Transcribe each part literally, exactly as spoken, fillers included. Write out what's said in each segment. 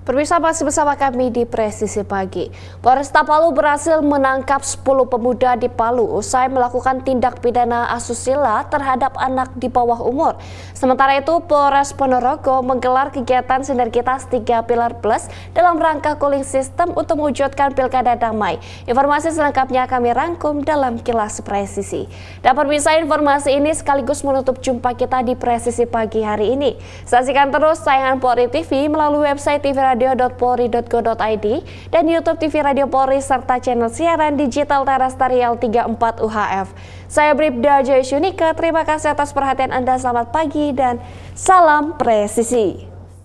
Pemirsa, masih bersama kami di Presisi Pagi. Polresta Palu berhasil menangkap sepuluh pemuda di Palu usai melakukan tindak pidana asusila terhadap anak di bawah umur. Sementara itu, Polres Ponorogo menggelar kegiatan sinergitas tiga pilar plus dalam rangka cooling system untuk mewujudkan pilkada damai. Informasi selengkapnya kami rangkum dalam Kilas Presisi. Dan pemirsa, informasi ini sekaligus menutup jumpa kita di Presisi Pagi hari ini. Saksikan terus tayangan Polri T V melalui website T V radio dot polri dot go dot i d dan YouTube T V Radio Polri serta channel siaran digital terestrial tiga puluh empat U H F. Saya Bribda Joyunika, terima kasih atas perhatian Anda, selamat pagi dan salam presisi.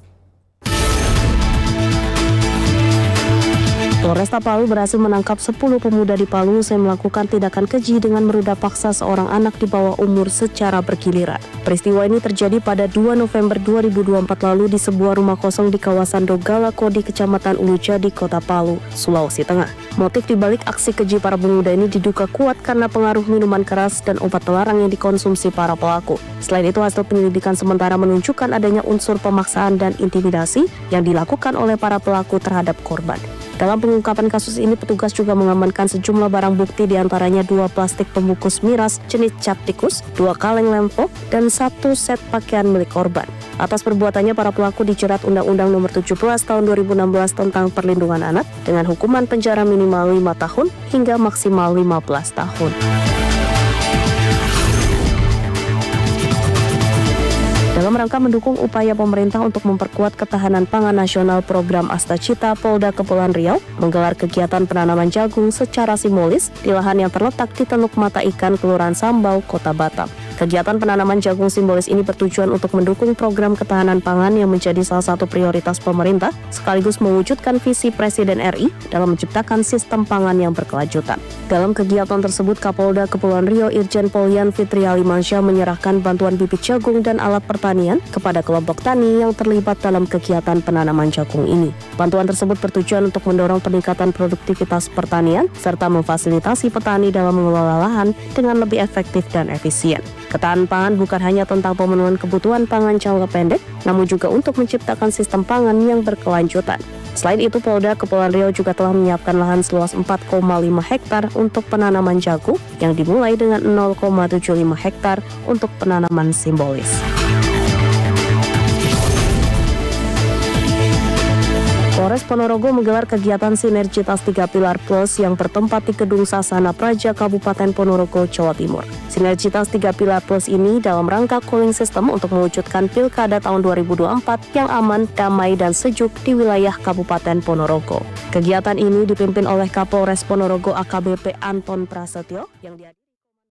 Polresta Palu berhasil menangkap sepuluh pemuda di Palu usai melakukan tindakan keji dengan meruda paksa seorang anak di bawah umur secara bergiliran. Peristiwa ini terjadi pada dua November dua ribu dua puluh empat lalu di sebuah rumah kosong di kawasan Dogala Kodi, Kecamatan Ulujadi, Kota Palu, Sulawesi Tengah. Motif dibalik aksi keji para pemuda ini diduga kuat karena pengaruh minuman keras dan obat terlarang yang dikonsumsi para pelaku. Selain itu, hasil penyelidikan sementara menunjukkan adanya unsur pemaksaan dan intimidasi yang dilakukan oleh para pelaku terhadap korban. Dalam pengungkapan kasus ini, petugas juga mengamankan sejumlah barang bukti, diantaranya dua plastik pembungkus miras jenis cap tikus, dua kaleng lempo, dan satu set pakaian milik korban. Atas perbuatannya, para pelaku dijerat Undang-Undang Nomor tujuh belas Tahun dua ribu enam belas tentang Perlindungan Anak dengan hukuman penjara minimal lima tahun hingga maksimal lima belas tahun. Dalam rangka mendukung upaya pemerintah untuk memperkuat ketahanan pangan nasional, program Astacita Polda Kepulauan Riau menggelar kegiatan penanaman jagung secara simbolis di lahan yang terletak di Teluk Mata Ikan, Kelurahan Sambau, Kota Batam. Kegiatan penanaman jagung simbolis ini bertujuan untuk mendukung program ketahanan pangan yang menjadi salah satu prioritas pemerintah, sekaligus mewujudkan visi Presiden R I dalam menciptakan sistem pangan yang berkelanjutan. Dalam kegiatan tersebut, Kapolda Kepulauan Riau Irjen Pol Yan Fitri Alimansyah menyerahkan bantuan bibit jagung dan alat pertanian kepada kelompok tani yang terlibat dalam kegiatan penanaman jagung ini. Bantuan tersebut bertujuan untuk mendorong peningkatan produktivitas pertanian serta memfasilitasi petani dalam mengelola lahan dengan lebih efektif dan efisien. Ketahanan pangan bukan hanya tentang pemenuhan kebutuhan pangan jangka pendek, namun juga untuk menciptakan sistem pangan yang berkelanjutan. Selain itu, Polda Kepulauan Riau juga telah menyiapkan lahan seluas empat koma lima hektar untuk penanaman jagung yang dimulai dengan nol koma tujuh lima hektar untuk penanaman simbolis. Polres Ponorogo menggelar kegiatan sinergitas tiga pilar plus yang bertempat di Gedung Sasana Praja Kabupaten Ponorogo, Jawa Timur. Sinergitas tiga pilar plus ini dalam rangka cooling system untuk mewujudkan pilkada tahun dua ribu dua puluh empat yang aman, damai, dan sejuk di wilayah Kabupaten Ponorogo. Kegiatan ini dipimpin oleh Kapolres Ponorogo A K B P Anton Prasetyo yang di